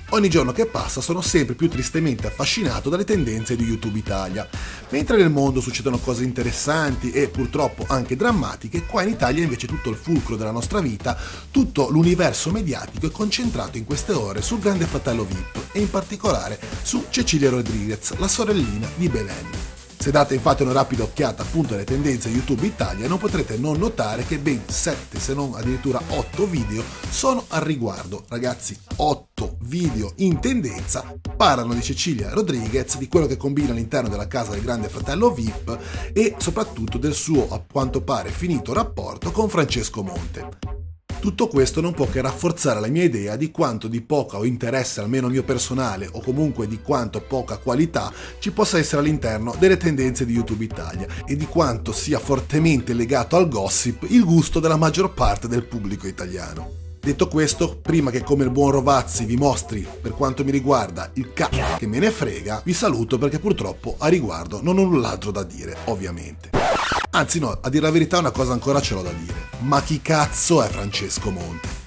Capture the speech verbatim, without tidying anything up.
Ogni giorno che passa sono sempre più tristemente affascinato dalle tendenze di YouTube Italia. Mentre nel mondo succedono cose interessanti e purtroppo anche drammatiche, qua in Italia invece tutto il fulcro della nostra vita, tutto l'universo mediatico è concentrato in queste ore sul Grande Fratello V I P e in particolare su Cecilia Rodriguez, la sorellina di Belen. Se date infatti una rapida occhiata appunto alle tendenze YouTube Italia, non potrete non notare che ben sette se non addirittura otto video sono al riguardo. Ragazzi, otto video in tendenza parlano di Cecilia Rodriguez, di quello che combina all'interno della casa del Grande Fratello V I P e soprattutto del suo, a quanto pare, finito rapporto con Francesco Monte. Tutto questo non può che rafforzare la mia idea di quanto di poca o interesse, almeno mio personale, o comunque di quanto poca qualità ci possa essere all'interno delle tendenze di YouTube Italia e di quanto sia fortemente legato al gossip il gusto della maggior parte del pubblico italiano. Detto questo, prima che come il buon Rovazzi vi mostri, per quanto mi riguarda, il c***o che me ne frega, vi saluto perché purtroppo a riguardo non ho null'altro da dire, ovviamente. Anzi no, a dire la verità una cosa ancora ce l'ho da dire. Ma chi cazzo è Francesco Monte?